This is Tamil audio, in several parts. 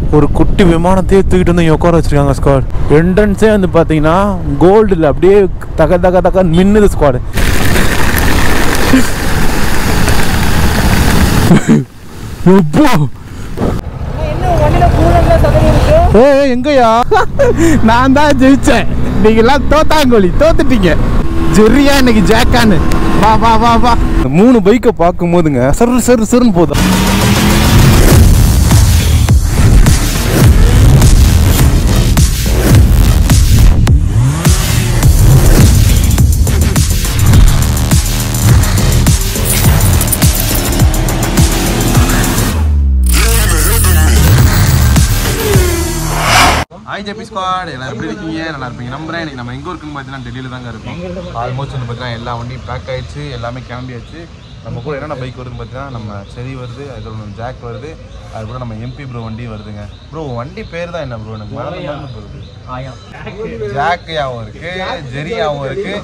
ஒரு குட்டி விமானத்தையே தூக்கிட்டு வந்து உட்கார வச்சிருக்காங்க ஸ்குவாட். என்ட்ரன்ஸே வந்து பார்த்தீங்கன்னா கோல்டில் அப்படியே தக தக தக மின்னுது ஸ்குவாட். எங்கயா நான் தான் ஜெயிச்சேன், நீங்கெல்லாம் தோத்தாங்கோலி தோத்துட்டீங்க. ஜெரியா இன்னைக்கு ஜாக்கான்னு வா வா வா வா. 3 பைக்கை பார்க்கும் போதுங்க சரு சரு சருன்னு போதும். ஐஜேபி ஸ்குவாட் எல்லாரும் எப்படி இருக்கீங்க? நல்லா இருப்பீங்க நம்புறேன். இன்னைக்கு நம்ம எங்கே இருக்குன்னு பார்த்தீங்கன்னா டெல்லியில் தாங்க இருக்கும். ஆல்மோஸ்ட் வந்து பார்த்தீங்கன்னா எல்லா வண்டியும் பேக் ஆகிடுச்சு, எல்லாமே கிளம்பியாச்சு. நம்ம கூட என்னென்ன பைக் வருதுன்னு பார்த்தீங்கன்னா நம்ம செரி வருது, அதுக்கப்புறம் ஜாக் வருது, அது கூட நம்ம எம்பி ப்ரோ வண்டி வருதுங்க. ப்ரோ வண்டி பேர் தான் என்ன ப்ரோ? எனக்கு மறந்து போகுது. ஜாக்கையாகவும் இருக்குது, ஜெரியாகவும் இருக்குது,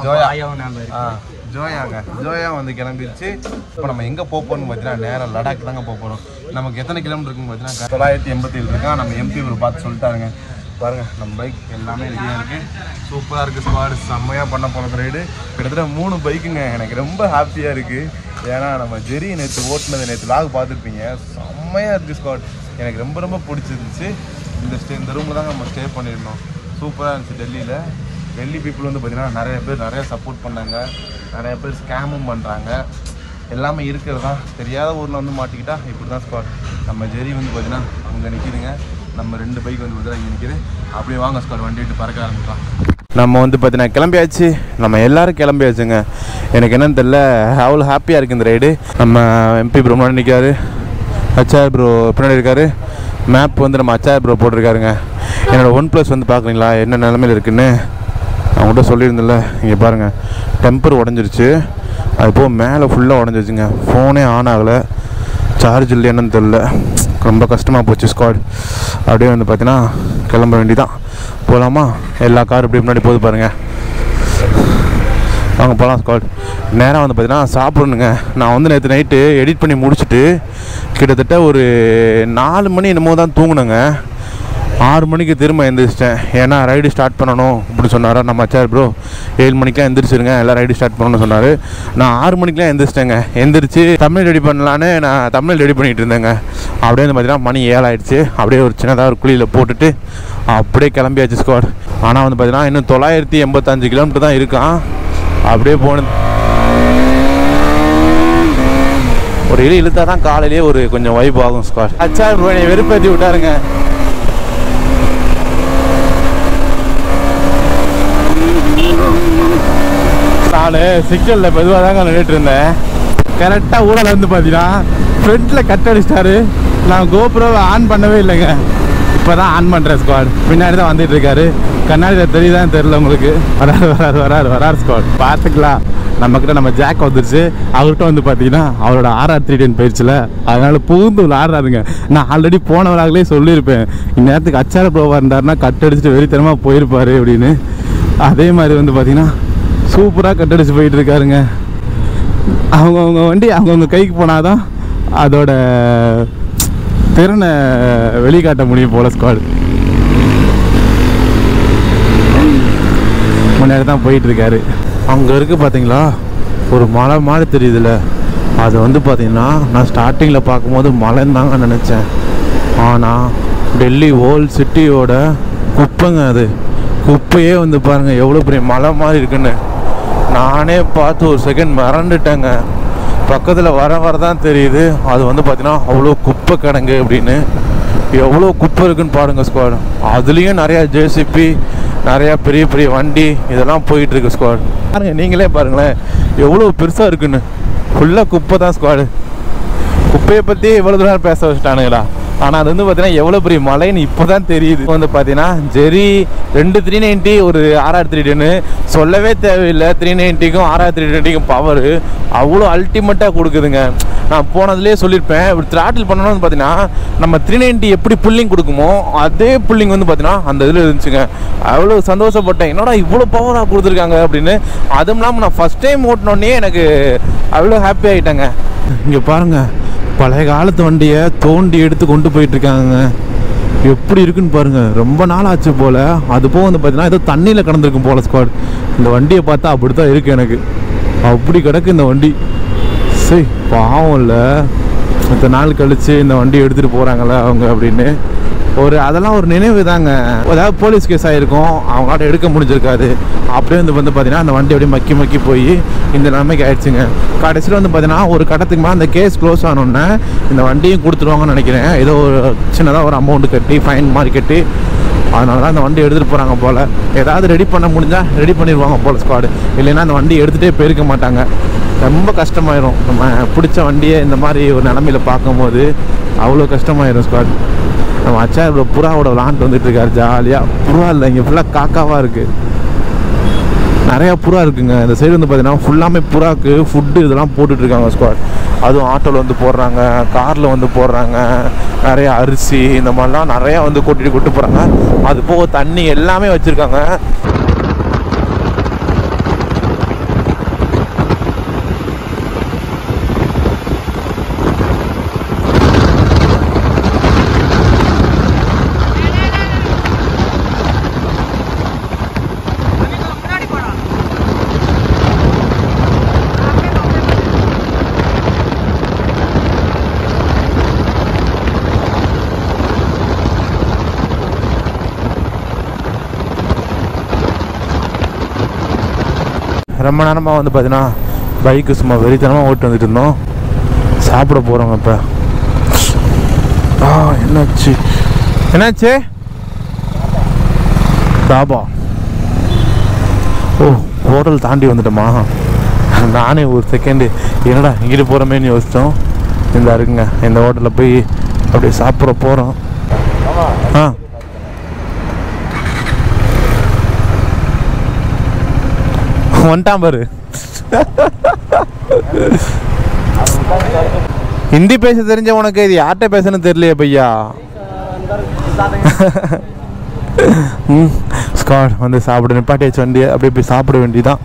ஜோயா வந்து கிளம்பிடுச்சு. இப்போ நம்ம எங்கே போகிறோம்னு பார்த்தீங்கன்னா நேராக லடாக் தாங்க போகிறோம். நமக்கு எத்தனை கிலோமீட்டர் இருக்குன்னு பார்த்தீங்கன்னா 987 இருக்கான். நம்ம எம்பி ஒரு பார்த்து சொல்லிட்டாருங்க. பாருங்கள் நம்ம பைக் எல்லாமே ரெடியாக இருக்குது, சூப்பராக இருக்குது ஸ்குவாட். செம்மையாக பண்ண போகிற ரைடு. கிட்டத்தட்ட 3 பைக்குங்க. எனக்கு ரொம்ப ஹாப்பியாக இருக்குது. ஏன்னா நம்ம ஜெரி நேற்று ஓட்டுனது, நேற்று லாக் பார்த்துருப்பீங்க, செம்மையாக இருக்குது ஸ்குவாட். எனக்கு ரொம்ப ரொம்ப பிடிச்சிருந்துச்சு. இந்த ரூமில் தாங்க நம்ம ஸ்டே பண்ணியிருந்தோம். சூப்பராக இருந்துச்சு. டெல்லி பீப்புள் வந்து பார்த்திங்கன்னா நிறைய பேர் நிறைய சப்போர்ட் பண்ணாங்க, நிறைய பேர் ஸ்கேமும் பண்ணுறாங்க. எல்லாமே இருக்கிறதா தெரியாத ஊரில் வந்து மாட்டிக்கிட்டா இப்படி தான் ஸ்குவாட். நம்ம ஜெரி வந்து பார்த்தீங்கன்னா அங்கே நிற்கிதுங்க, நம்ம 2 பைக் வந்து பார்த்தீங்கன்னா இங்கே நிற்கிது. அப்படியே வாங்க ஸ்குவாட் வண்டி விட்டு பறக்க ஆரம்பிக்கலாம். நம்ம வந்து பார்த்தீங்கன்னா கிளம்பியாச்சு, நம்ம எல்லோரும் கிளம்பியாச்சுங்க. எனக்கு என்னன்னு தெரியல, அவ்வளோ ஹாப்பியாக இருக்குது இந்த ரைடு. நம்ம எம்பி ப்ரோ முன்னாடி நிற்காரு, அச்சார் ப்ரோ பின்னாடி இருக்காரு. மேப் வந்து நம்ம அச்சார் ப்ரோ போட்டிருக்காருங்க. என்னோடய OnePlus வந்து பார்க்குறீங்களா என்ன நிலமையில் இருக்குதுன்னு அவங்கள்ட்ட சொல்லியிருந்தில்ல. இங்கே பாருங்கள், டெம்பர் உடஞ்சிருச்சு, அது போக மேலே ஃபுல்லாக உடஞ்சிருச்சுங்க. ஃபோனே ஆன் ஆகலை, சார்ஜ் இல்லை, என்னன்னு தெரில. ரொம்ப கஷ்டமாக போச்சு ஸ்குவாட். அப்படியே வந்து பார்த்தீங்கன்னா கிளம்ப வேண்டிதான். போகலாமா? எல்லா காரும் இப்படி முன்னாடி போகுது பாருங்கள். வாங்க போகலாம் ஸ்குவாட். நேராக வந்து பார்த்தீங்கன்னா சாப்பிடணுங்க. நான் வந்து நேற்று நைட்டு எடிட் பண்ணி முடிச்சுட்டு கிட்டத்தட்ட ஒரு 4 மணி என்னமோ தான் தூங்கினேங்க. 6 மணிக்கு திரும்ப எழுந்திரிச்சிட்டேன். ஏன்னா ரைடு ஸ்டார்ட் பண்ணணும் அப்படின்னு சொன்னார் நம்ம அச்சார் ப்ரோ. 7 மணிக்கெலாம் எந்திரிச்சிருங்க, எல்லாம் ரைடு ஸ்டார்ட் பண்ணணும்னு சொன்னார். நான் 6 மணிக்கெலாம் எந்திரிச்சிட்டேங்க. எந்திரிச்சு தமிழ் ரெடி பண்ணலான்னு நான் தமிழ் ரெடி பண்ணிகிட்டு இருந்தேங்க. அப்படியே வந்து பார்த்தீங்கன்னா மணி 7 ஆகிடுச்சு. அப்படியே ஒரு சின்னதாக ஒரு குழியில் போட்டுட்டு அப்படியே கிளம்பியாச்சு ஸ்குவாட். ஆனால் வந்து பார்த்தீங்கன்னா இன்னும் 985 கிலோமீட்டர் தான் இருக்கான். அப்படியே போன ஒரு இழுத்தா தான் காலையிலேயே ஒரு கொஞ்சம் வைப் ஆகும் ஸ்குவாட். அச்சார் ப்ரோ என்னை வெறுப்பேற்றி விட்டாருங்க. நான் சிக்கலில் மெதுவாக தாங்க நின்றுட்டு இருந்தேன். கரெக்டாக ஊரில் வந்து பார்த்தீங்கன்னா ஃப்ரண்ட்டில் கட் அடிச்சிட்டாரு. நான் கோப்ரோவை ஆன் பண்ணவே இல்லைங்க. இப்போ தான் ஆன் பண்ணுறேன் ஸ்குவாட். பின்னாடி தான் வந்துட்டு இருக்காரு. கண்ணாடி தெரியுதான் தெரியல உங்களுக்கு. வராரு ஸ்குவாட். பார்த்துக்கலாம். நம்மக்கிட்ட நம்ம ஜாக் வந்துருச்சு. அவர்கிட்ட வந்து பார்த்தீங்கன்னா அவரோட RR 310 போயிடுச்சுல, அதனால புகுந்து ஆடுறாருங்க. நான் ஆல்ரெடி போனவராகலே சொல்லியிருப்பேன், இந்நேரத்துக்கு அச்சார ப்ரோவாக இருந்தாருன்னா கட் அடிச்சுட்டு வெறித்தனமாக போயிருப்பார் அப்படின்னு. அதே மாதிரி வந்து பார்த்தீங்கன்னா சூப்பராக கட்டடிச்சு போயிட்டு இருக்காருங்க. அவங்கவுங்க வண்டி அவங்கவுங்க கைக்கு போனாதான் அதோட திறனை வெளிக்காட்ட முடியும் போல ஸ்குவாட். முன்னாடி தான் போயிட்டுருக்காரு. அங்கே இருக்குது பார்த்தீங்களா ஒரு மலை மாதிரி தெரியுதுல்ல, அது வந்து பார்த்தீங்கன்னா நான் ஸ்டார்டிங்கில் பார்க்கும்போது மலைன்னு தாங்க நினச்சேன். ஆனால் டெல்லி ஓல்ட் சிட்டியோட குப்பைங்க அது. குப்பையே வந்து பாருங்கள் எவ்வளோ பெரிய மலை மாதிரி இருக்குன்னு. நானே பார்த்து ஒரு செகண்ட் மறந்துட்டேங்க. பக்கத்தில் வர தான் தெரியுது அது வந்து பார்த்தீங்கன்னா அவ்வளோ குப்பை கிடங்கு அப்படின்னு. எவ்வளோ குப்பை இருக்குன்னு பாருங்கள் ஸ்குவாட். அதுலேயும் நிறையா ஜேசிபி, நிறையா பெரிய பெரிய வண்டி இதெல்லாம் போயிட்டுருக்கு ஸ்குவாட். பாருங்கள் நீங்களே பாருங்களேன் எவ்வளோ பெருசாக இருக்குன்னு. ஃபுல்லாக குப்பை தான் ஸ்குவாடு. குப்பையை பற்றி எவ்வளோ தூரம் பேச வச்சுட்டானுங்களா. ஆனால் அது வந்து பார்த்தீங்கன்னா எவ்வளோ பெரிய மலைன்னு இப்போ தான் தெரியுது. வந்து பார்த்தீங்கன்னா ஜெரி 2 390 ஒரு RR 310 சொல்லவே தேவையில்லை. 390க்கும் RR 320க்கும் பவரு அவ்வளோ அல்டிமேட்டாக கொடுக்குதுங்க. நான் போனதுலேயே சொல்லியிருப்பேன், இப்படி த்ராட்டில் பண்ணணும்னு பார்த்தீங்கன்னா நம்ம 390 எப்படி புல்லிங் கொடுக்குமோ அதே புல்லிங் வந்து பார்த்தீங்கன்னா அந்த இதில் இருந்துச்சுங்க. அவ்வளோ சந்தோஷப்பட்டேன், என்னடா இவ்வளோ பவராக கொடுத்துருக்காங்க அப்படின்னு. அதுவும் இல்லாமல் நான் ஃபஸ்ட் டைம் ஓட்டினோடனே எனக்கு அவ்வளோ ஹாப்பி ஆகிட்டேங்க. இங்கே பாருங்கள் பழைய காலத்து வண்டியை தோண்டி எடுத்து கொண்டு போயிட்டுருக்காங்க. எப்படி இருக்குன்னு பாருங்க. ரொம்ப நாள் ஆச்சு போல். அது போக வந்து பார்த்தீங்கன்னா ஏதோ தண்ணியில் கிடந்திருக்கும் போல் ஸ்குவாட். இந்த வண்டியை பார்த்தா அப்படி தான் இருக்குது எனக்கு. அப்படி கிடக்கு இந்த வண்டி. சரி பாவம் இல்லை, இத்தனை நாள் கழித்து இந்த வண்டி எடுத்துகிட்டு போகிறாங்களே அவங்க அப்படின்னு அதெல்லாம் ஒரு நினைவு தாங்க. ஏதாவது போலீஸ் கேஸ் ஆகிருக்கும், அவங்களாட்ட எடுக்க முடிஞ்சிருக்காது. அப்படியே வந்து பார்த்தீங்கன்னா அந்த வண்டி அப்படியே மக்கி மக்கி போய் இந்த நிலைமைக்கு ஆயிடுச்சுங்க. கடைசியில் வந்து பார்த்தீங்கன்னா ஒரு கட்டத்துக்கு மேலே அந்த கேஸ் க்ளோஸ் ஆனோடனே இந்த வண்டியும் கொடுத்துருவாங்கன்னு நினைக்கிறேன். ஏதோ ஒரு சின்னதாக ஒரு அமௌண்ட் கட்டி ஃபைன் மாதிரி கட்டி அதனால தான் அந்த வண்டி எடுத்துகிட்டு போகிறாங்க போல். ஏதாவது ரெடி பண்ண முடிஞ்சால் ரெடி பண்ணிடுவாங்க போல் ஸ்குவாடு. இல்லைன்னா அந்த வண்டி எடுத்துகிட்டே போயிருக்க மாட்டாங்க. ரொம்ப கஷ்டமாயிரும். நம்ம பிடிச்ச வண்டியை இந்த மாதிரி ஒரு நிலமையில் பார்க்கும்போது அவ்வளோ கஷ்டமாயிரும் ஸ்குவாட். நம்ம அச்சா இவ்வளோ புறாவோட விளாண்டு வந்துட்டு இருக்காரு ஜாலியாக. புறா இல்லை, இங்கே ஃபுல்லாக காக்காவாக இருக்குது. நிறையா புறா இருக்குங்க இந்த சைடு. வந்து பார்த்தீங்கன்னா ஃபுல்லாமே புறாக்கு ஃபுட்டு இதெல்லாம் போட்டுட்ருக்காங்க ஸ்குவாட். அதுவும் ஆட்டோவில் வந்து போடுறாங்க, காரில் வந்து போடுறாங்க. நிறையா அரிசி இந்த மாதிரிலாம் நிறையா வந்து கூட்டிட்டு போகிறாங்க. அது போக தண்ணி எல்லாமே வச்சுருக்காங்க. ரொம்ப நேரமாக வந்து பார்த்தீங்கன்னா பைக்கு சும்மா வெறித்தனமாக ஓட்டு வந்துட்டு இருந்தோம். சாப்பிட போகிறோங்க இப்போ. என்னாச்சு தாபா? ஓ, ஹோட்டல் தாண்டி வந்துட்டோமா? நானே ஒரு செகண்டு என்னடா இங்கிட்டு போகிறோமேன்னு யோசித்தோம். இந்த இருக்குங்க, இந்த ஹோட்டலில் போய் அப்படியே சாப்பிட போகிறோம். வந்துட்டான் பாரு. ஹிந்தி பேச தெரிஞ்ச உனக்கு இது யார்கிட்ட பேசணும்னு தெரியலையே பையா. ஸ்காட் வந்து சாப்பிட நிப்பாட்டியாச்சு வண்டி. அப்படியே போய் சாப்பிட வேண்டியதான்.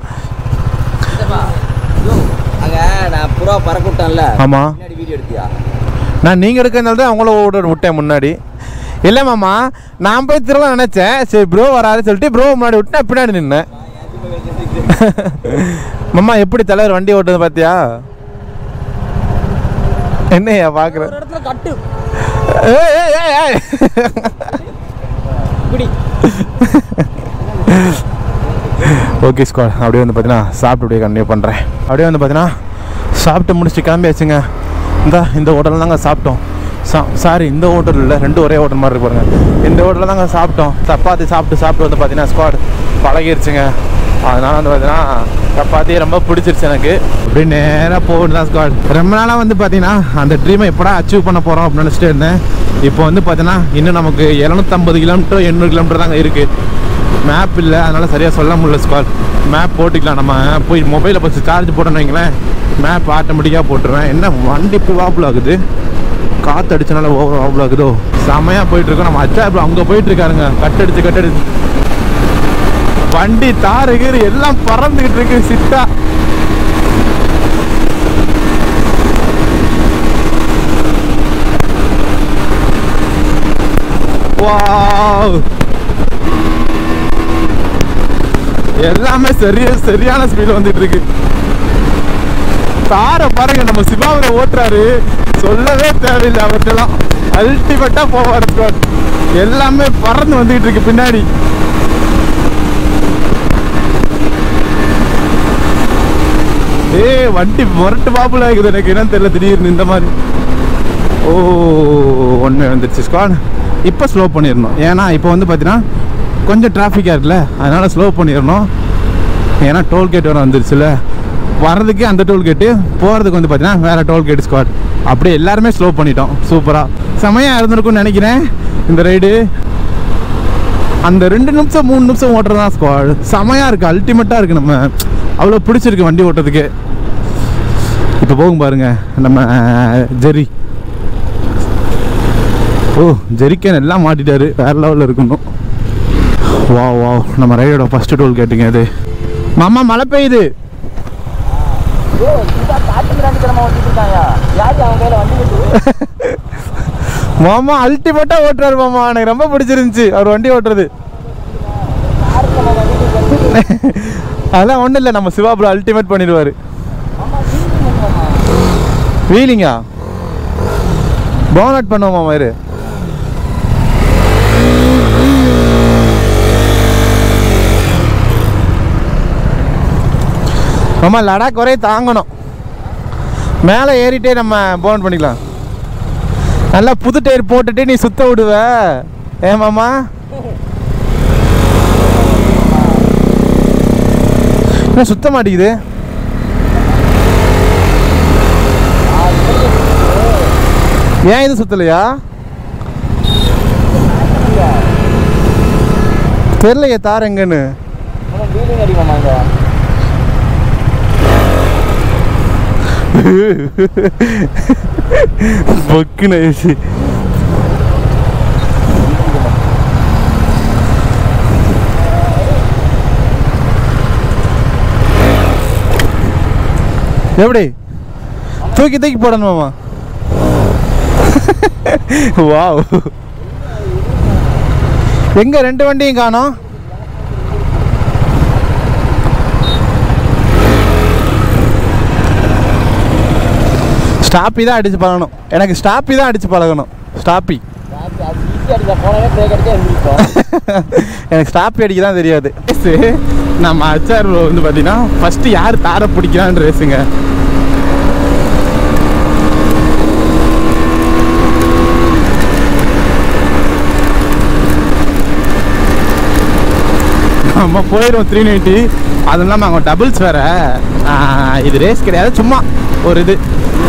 ஆமாம், நான் நீங்கள் எடுக்கிறதுனால தான் அவங்கள ஓட விட்டேன் முன்னாடி. இல்லை மாமா, நான் போய் திரும்ப நினச்சேன். சரி ப்ரோ வராது சொல்லிட்டு ப்ரோ முன்னாடி விட்டேன், பின்னாடி நின்னேன். மாமா எப்படி தலைவர் வண்டி ஓட்டுறது பார்த்தியா? என்னையா பாக்குற? ஓகே ஸ்குவாட், அப்படியே வந்து பார்த்தீங்கன்னா சாப்பிட்டு அப்படியே கண்டினியூ பண்ணுறேன். அப்படியே வந்து பார்த்தீங்கன்னா சாப்பிட்டு முடிச்சுட்டு கிளம்பியாச்சுங்க. இந்த ஹோட்டலில் தாங்க சாப்பிட்டோம். சாரி, இந்த ஹோட்டல் இல்லை, ரெண்டு ஒரே ஹோட்டல் மாதிரி இருக்கு பாருங்க. இந்த ஹோட்டலில் தாங்க சாப்பிட்டோம். சப்பாத்தி சாப்பிட்டு வந்து பார்த்தீங்கன்னா ஸ்குவாட் பழகிருச்சுங்க. அதனால் வந்து பார்த்தீங்கன்னா சப்பாத்தி ரொம்ப பிடிச்சிருச்சு எனக்கு. அப்படி நேராக போகுது தான் ஸ்குவாட். ரொம்ப நாளாக வந்து பார்த்தீங்கன்னா அந்த ட்ரீமை எப்படா அச்சீவ் பண்ண போகிறோம் அப்படின்னு நினச்சிட்டு இருந்தேன். இப்போ வந்து பார்த்தீங்கன்னா இன்னும் நமக்கு 750 கிலோமீட்டர் 800 கிலோமீட்டர் தாங்க இருக்குது. மேப் இல்லை, அதனால் சரியாக சொல்ல முடியல ஸ்குவாட். மேப் போட்டுக்கலாம், நம்ம போய் மொபைலை ஃபஸ்ட்டு சார்ஜ் போட்டோன்னு வைங்களேன், மேப் ஆட்டோமேட்டிக்காக போட்டுருவேன். என்ன வண்டி இப்போ வாப்பிள் ஆகுது, காற்று அடிச்சனால ஓவர் வாப்பிள் ஆகுதோ. செமையாக போயிட்டுருக்கோம். நம்ம அச்சா இப்போ அங்கே போயிட்டுருக்காருங்க, கட்டடிச்சு வண்டி தாறு கீறு எல்லாம் பறந்துகிட்டு இருக்கு சிட்டா. வாவ், எல்லாமே சரியான ஸ்பீடு வந்துட்டு இருக்கு. தாரை பாருங்க, நம்ம சிவாவில ஓட்டுறாரு, சொல்லவே தேவையில்லை. அவர்கிட்டலாம் அல்டிமேட்டா போவார். எல்லாமே பறந்து வந்துகிட்டு இருக்கு பின்னாடி. வண்டி முரட்டு பாப்புல ஆகுது எனக்கு, என்னன்னு தெரியல திடீர்னு இந்த மாதிரி. ஓ, ஒன்று வந்துருச்சு ஸ்குவாட். இப்போ ஸ்லோ பண்ணிடணும், ஏன்னா இப்போ வந்து பார்த்தீங்கன்னா கொஞ்சம் டிராஃபிக்காக இருக்குல்ல, அதனால் ஸ்லோ பண்ணிடணும். ஏன்னா டோல்கேட் வேறு வந்துருச்சுல, வர்றதுக்கு அந்த டோல்கேட்டு, போகிறதுக்கு வந்து பார்த்தீங்கன்னா வேறு டோல்கேட் ஸ்குவாட். அப்படியே எல்லாருமே ஸ்லோ பண்ணிட்டோம். சூப்பராக செமையாக இருந்திருக்கும்னு நினைக்கிறேன் இந்த ரைடு. அந்த 2 நிமிஷம் 3 நிமிஷம் ஓட்டுறது தான் ஸ்குவாட். செமையாக இருக்குது, அல்டிமேட்டாக இருக்குது. நம்ம அவ்வளோ பிடிச்சிருக்கு வண்டி ஓட்டுறதுக்கு. இப்போ போகும் பாருங்க நம்ம ஜெரி. ஓ, ஜெரிக்கன் எல்லாம் மாட்டிட்டாரு, வேற லெவலில் இருக்கணும். வா வா, நம்ம ரைடோட ஃபர்ஸ்ட் டோல் கேட்டுங்க அது. மாமா மழை பெய்யுது. மாமா அல்டிமேட்டா ஓட்டுறாரு மாமா. எனக்கு ரொம்ப பிடிச்சிருந்துச்சு அவர் வண்டி ஓட்டுறது. அதெல்லாம் ஒன்றும் இல்லை, நம்ம சிவா ப்ரோ அல்டிமேட் பண்ணிடுவார். வீலிங்கா போனட் பண்ணுவோம் மாமா. இரு மாமா, லடாக் வரையும் தாங்கணும். மேலே ஏறிட்டே நம்ம போன் பண்ணிக்கலாம். நல்லா புது டயர் போட்டுட்டு நீ சுத்த விடுவ. ஏன் மாமா? என்ன சுத்த மாட்டேங்குது? ஏன் இது சுத்தலையா தெரியலையே. தார் எங்கன்னு பொக்குன்னு ஆயிடுச்சு. எப்படி தூக்கி தூக்கி போடணுமாமா? வாவ், எங்க ரெண்டு வண்டியும் காணோம். ஸ்டாப்பி தான் அடிச்சு பழகணும். எனக்கு ஸ்டாப்பி தான் அடிச்சு பழகணும். ஸ்டாப்பி எனக்கு ஸ்டாப்பி அடிக்க தான் தெரியாது. நம்ம அச்சார் வந்து பார்த்தீங்கன்னா ஃபஸ்ட்டு யார் தாரை பிடிக்கிறான்னு ரேஸுங்க. நம்ம போயிடும் 390. அதுவும் இல்லாமல் அவங்க டபுள்ஸ் வேற. இது ரேஸ் கிடையாது, சும்மா ஒரு இது.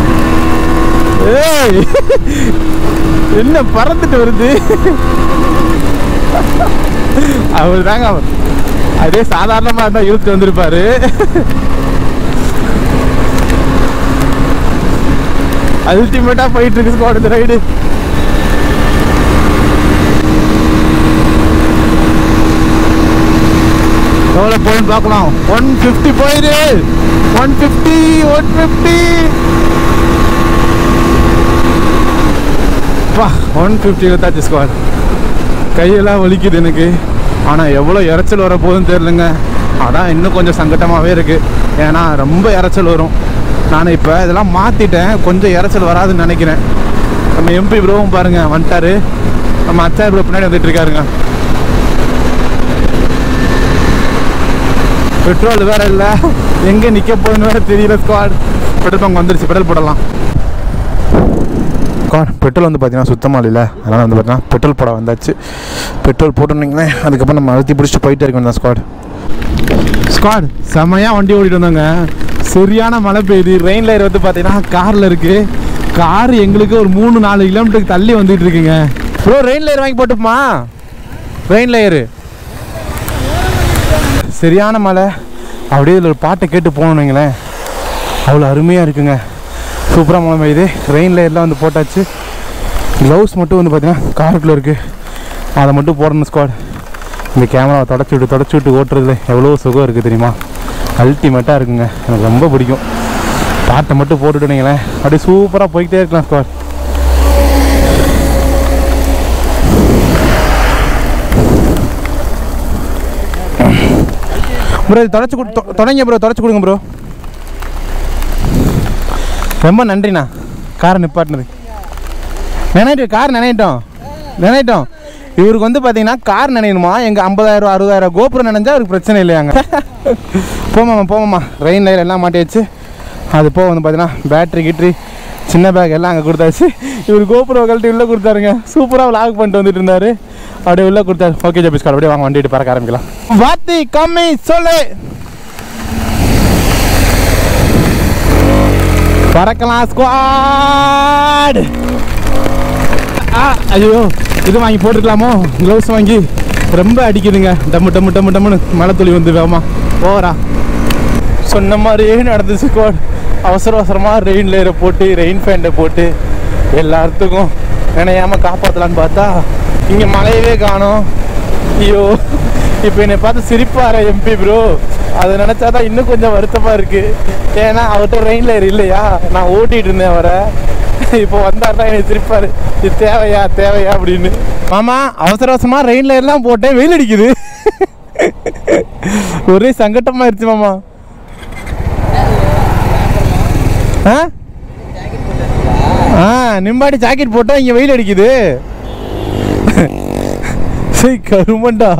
ஏய் என்ன பறந்துட்டு வருது? அவர் தாங்க அவர். அதே சாதாரணமாக இருந்தால் இழுத்து வந்திருப்பாரு. அல்டிமேட்டா போயிட்டு இருக்கு ஸ்குவாட் இந்த ரைடு. எவ்வளோ போயின்னு பார்க்கலாம். 150 போயிரு. 150 150 150 எடுத்தாச்சு ஸ்குவாட். கையெல்லாம் வலிக்குது எனக்கு. ஆனால் எவ்வளோ இறைச்சல் வர போகுதுன்னு தெரிலங்க. அதான் இன்னும் கொஞ்சம் சங்கட்டமாகவே இருக்குது. ஏன்னா ரொம்ப இறைச்சல் வரும். நான் இப்போ இதெல்லாம் மாற்றிட்டேன், கொஞ்சம் இறைச்சல் வராதுன்னு நினைக்கிறேன். நம்ம எம்பி ப்ரோவும் பாருங்கள் வந்துட்டாரு. நம்ம அச்சார் ப்ரோ பின்னாடி வந்துட்டு இருக்காருங்க. பெட்ரோல் வேறு இல்லை, எங்கே நிற்க போகுதுன்னு வேறு தெரியல ஸ்குவாட். பெட்ரோல் பங்க் வந்துருச்சு, பெட்ரோல் போடலாம். பெட்ரோல் வந்து பார்த்தீங்கன்னா சுத்தமாக இல்லை. அதனால் வந்து பார்த்தீங்கன்னா பெட்ரோல் போட வந்தாச்சு. பெட்ரோல் போட்டோன்னீங்களே அதுக்கப்புறம் நம்ம அழுத்தி பிடிச்சிட்டு போயிட்டே இருக்க வேண்டாம் ஸ்குவாட். செம்மையாக வண்டி ஓடிட்டு வந்தாங்க. சரியான மழை பெய்யுது. ரெயின் லேயர் வந்து பார்த்தீங்கன்னா காரில் இருக்குது. கார் எங்களுக்கு ஒரு 3-4 கிலோமீட்டருக்கு தள்ளி வந்துட்டு இருக்குங்க. ப்ரோ ரெயின் லேயர் வாங்கி போட்டுப்போமா? ரெயின் லேயரு சரியான மழை. அப்படியே இதில் ஒரு பாட்டை கேட்டு போகணுங்களேன், அவ்வளோ அருமையாக இருக்குங்க. சூப்பராக மழை பெய்யுது. ரெயின் லேயர்லாம் வந்து போட்டாச்சு. க்ளவுஸ் மட்டும் வந்து பார்த்தீங்கன்னா காருக்குள்ளே இருக்குது, அதை மட்டும் போடணும் ஸ்குவாட். இந்த கேமராவை தொடச்சி விட்டு ஓட்டுறதுல எவ்வளோ சுகம் இருக்குது தெரியுமா? அல்டிமேட்டாக இருக்குங்க. எனக்கு ரொம்ப பிடிக்கும். பாட்டை மட்டும் போட்டுவிட்டீங்களேன் அப்படியே சூப்பராக போய்கிட்டே இருக்கலாம் ஸ்குவாட். ப்ரோ தொடச்சி தொடங்க ப்ரோ, தொடச்சி கொடுங்க ப்ரோ. ரொம்ப நன்றிண்ணா காரை நிப்பாட்டினது. கார் நினைட்டோம். இவருக்கு வந்து பார்த்தீங்கன்னா கார் நினைணுமா? எங்கள் 50,000 60,000 கோபுரம் நினைஞ்சா அவருக்கு பிரச்சனை இல்லையாங்க. போமாம்மா ரெயின் லைன் எல்லாம் மாட்டியாச்சு. அது போக வந்து பார்த்தீங்கன்னா பேட்ரி கிட்ரி சின்ன பேக் எல்லாம் அங்கே கொடுத்தாச்சு. இவர் கோபுரம் கழட்டி உள்ளே கொடுத்தாருங்க. சூப்பராக லாக் பண்ணிட்டு வந்துட்டு இருந்தார். அப்படியே உள்ளே கொடுத்தாரு. ஓகே ஜபிஸ்கார், அப்படியே வாங்க வண்டிட்டு பறக்க ஆரம்பிக்கலாம். வாத்தி கம்மி சொல்லு, பறக்கலாம் ஸ்குவாட். ஐயோ இது வாங்கி போட்டுக்கலாமோ? க்ளவுஸ் வாங்கி ரொம்ப அடிக்குதுங்க. டம்முன்னு மழை துளி வந்து வேமா ஓவரா. சொன்ன மாதிரியே நடந்துச்சு ஸ்குவாட். அவசரமாக ரெயின் லேயரை போட்டு ரெயின் ஃபேண்டை போட்டு எல்லாத்துக்கும் நினையாமல் காப்பாற்றலான்னு பார்த்தா இங்கே மழையவே காணோம். ஐயோ இப்போ என்னை பார்த்து சிரிப்பார எம்பி ப்ரோ. அதை நினச்சாதான் இன்னும் கொஞ்சம் வருத்தமாக இருக்குது. ஏன்னா அவர்கிட்ட ரெயின்ல இல்லையா, நான் ஓட்டிகிட்டு இருந்தேன் அவரை. இப்போ வந்தாருன்னா எனக்கு சிரிப்பார், இது தேவையா தேவையா அப்படின்னு. மாமா அவசர அவசரமாக ரெயின்ல எல்லாம் போட்டேன், வெயில் அடிக்குது. ஒரே சங்கட்டமாக இருந்துச்சு மாமா. நிம்பாடி ஜாக்கெட் போட்டா இங்க வெயில் அடிக்குது. சரி கருமண்டா.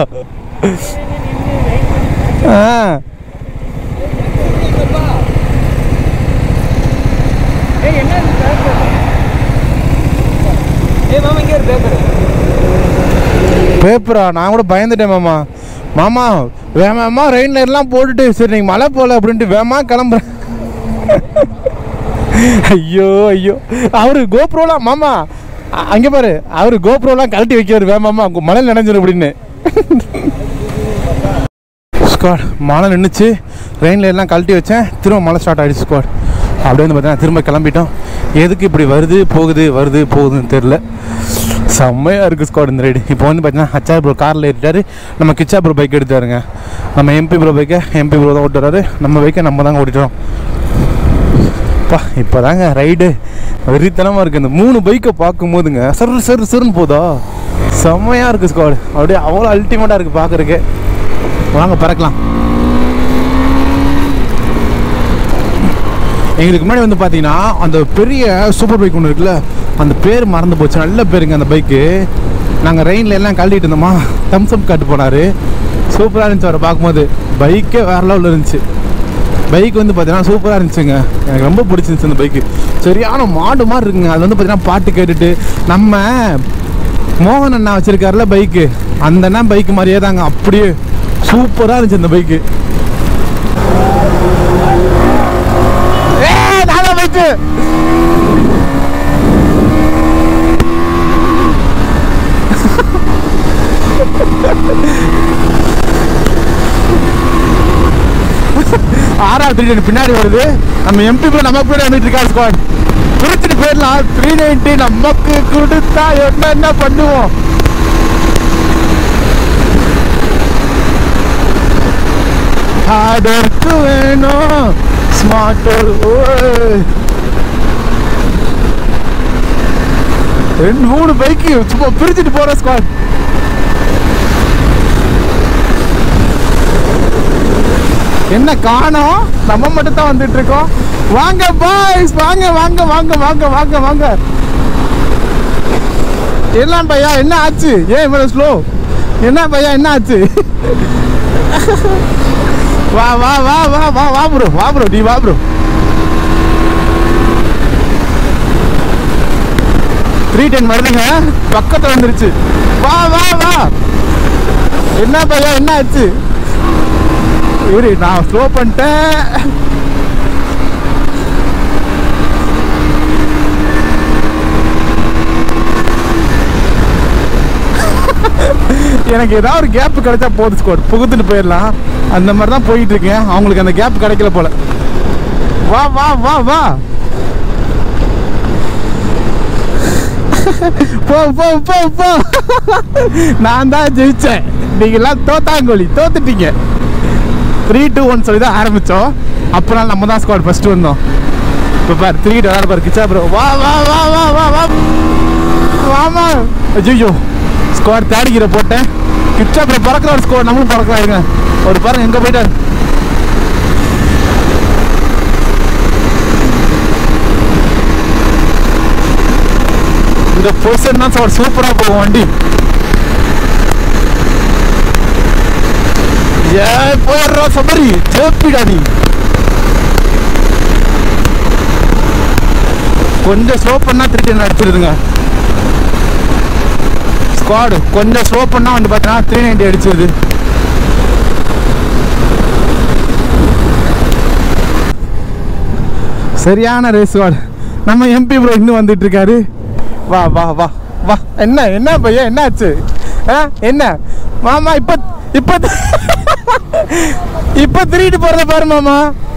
பேப்பரா? நான் கூட பயந்துட்டேன் மாமா. மாமா வேமா ரெயின் எல்லாம் போட்டுட்டு சரி நீங்க மழை போல அப்படின்ட்டு வேமா கிளம்புறேன். ஐயோ ஐயோ, அவரு கோப்ரோலாம் மாமா அங்கே பாரு, அவரு கோப்ரோலாம் கழட்டி வைக்கிறாரு வேமாமா மழை நினைஞ்சிடும் அப்படின்னு. ஸ்குவாட் மழை நின்றுச்சு, ரெயினில் எல்லாம் கழட்டி வச்சேன், திரும்ப மழை ஸ்டார்ட் ஆகிடுச்சு ஸ்குவாட். அப்படியே வந்து பார்த்தீங்கன்னா திரும்ப கிளம்பிட்டோம். எதுக்கு இப்படி வருது போகுதுன்னு தெரில. செம்மையாக இருக்குது ஸ்குவாட் இந்த ரைடு. இப்போ வந்து பார்த்தீங்கன்னா ஹச்ஆர் ப்ரோ காரில் ஏறிட்டாரு, நம்ம கிச்சா ப்ரோ பைக் எடுத்தாருங்க. நம்ம எம்பி ப்ரோ தான் ஓட்டுறாரு, நம்ம பைக்கை நம்ம தாங்க ஓட்டிட்டோம். இப்போ தாங்க ரைடு வெறித்தனமாக இருக்குது. இந்த 3 பைக்கை பார்க்கும்போதுங்க சருன்னு போதா, செம்மையாக இருக்குது ஸ்குவாட். அப்படியே அவ்வளோ அல்டிமேட்டாக இருக்குது பார்க்குறக்கு. வாங்க பறக்கலாம். எங்களுக்கு முன்னாடி வந்து பார்த்தீங்கன்னா அந்த பெரிய சூப்பர் பைக் ஒன்று இருக்குல்ல, அந்த பேர் மறந்து போச்சு, நல்ல பேருங்க அந்த பைக்கு. நாங்கள் ரெயினில் எல்லாம் கழட்டிட்டு இருந்தோமா, தம்ஸ்அப் காட்டு போனார், சூப்பராக இருந்துச்சு அவரை பார்க்கும்போது. பைக்கே வேறு லெவலில் இருந்துச்சு. பைக் வந்து பார்த்தீங்கன்னா சூப்பராக இருந்துச்சுங்க, எனக்கு ரொம்ப பிடிச்சிருந்துச்சு அந்த பைக்கு. சரியான மாடு மாதிரி இருக்குங்க. அது வந்து பார்த்தீங்கன்னா பாட்டு கேட்டுட்டு, நம்ம மோகன் அண்ணா வச்சுருக்காருல பைக்கு, அந்த அண்ணா பைக்கு மாதிரியே தாங்க, அப்படியே சூப்பராக இருந்துச்சு அந்த பைக்கு. பைக்கு R390 பின்னாடி வருது. நம்ம எம்பி நமக்கு பின்னாடி வந்துட்டு இருக்கா ஸ்குவாட். குறிச்சிட்டு போயிடலாம். 390 நமக்கு கொடுத்தா என்ன பண்ணுவோம். அதற்கு வேணும் ஸ்மார்ட். 2-3 பைக்கு சும்மா பிரிச்சுட்டு போற ஸ்குவாட். என்ன காணோம், நம்ம மட்டும் தான் வந்துட்டு இருக்கோம். வாங்க பாய்ஸ், வாங்க வாங்க வாங்க வாங்க வாங்க வாங்க. எல்லாம் பையா என்ன ஆச்சு, ஏன் இவ்வளவு ஸ்லோ? என்ன பையா என்ன ஆச்சு? வா வா வா வா வா வா ப்ரோ, வா ப்ரோ, நீ வா ப்ரோ. 310 வருதுங்க, பக்கத்துல வந்துருச்சு. வா வா வா. என்ன பையா என்ன ஆச்சு? இவரு நான் ஸ்லோ பண்ணிட்டேன். எனக்கு ஏதாவது ஒரு கேப் கிடைச்சா போதும் ஸ்குவாட், புகுத்துட்டு போயிடலாம். அந்த மாதிரி தான் போயிட்டு இருக்கேன். அவங்களுக்கு அந்த கேப் கிடைக்கல போல. வா வா வா வா. போ போ போ போ. நான் தான் ஜெயிச்சேன், நீங்கெல்லாம் தோத்தாங்கோலி, தோத்துட்டீங்க. 3-2-1 சொல்லி தான் ஆரம்பித்தோம். அப்புறம் நம்ம தான் ஸ்குவாட் ஃபஸ்ட்டு வந்தோம். இப்போ பாரு 3 விளாட பாரு கிச்சா ப்ரோ. வா வா வா வா வா வா. வாமா. ஐயோ ஸ்குவாட் தேடிக்கிற போட்டேன். கிச்சா ப்ரோ பறக்கிற ஒரு ஸ்குவாட், நம்மளும் பறக்கலாம். இருங்க ஒரு பாருங்க எங்கே போயிட்டாரு. இந்த பொசிஷன் தான் சார் சூப்பராக போகும் வண்டி. போயிடுறா சபரி, ஜேப்பிடா நீ. கொஞ்சம் ஸ்லோ பண்ணா 310 அடிச்சிருதுங்க ஸ்குவாடு. கொஞ்சம் ஸ்லோ பண்ணா வந்து பார்த்தீங்கன்னா 390 அடிச்சிருது. சரியான ரேஸ் ஸ்குவாட். நம்ம எம்பி ப்ரோ இன்னும் வந்துட்டு இருக்காரு. வா வா வா வா. என்ன என்ன பையா என்ன ஆச்சு? என்ன மாமா இப்போ இப்போ இப்போ திருட்டு போறத பாரு மாமா.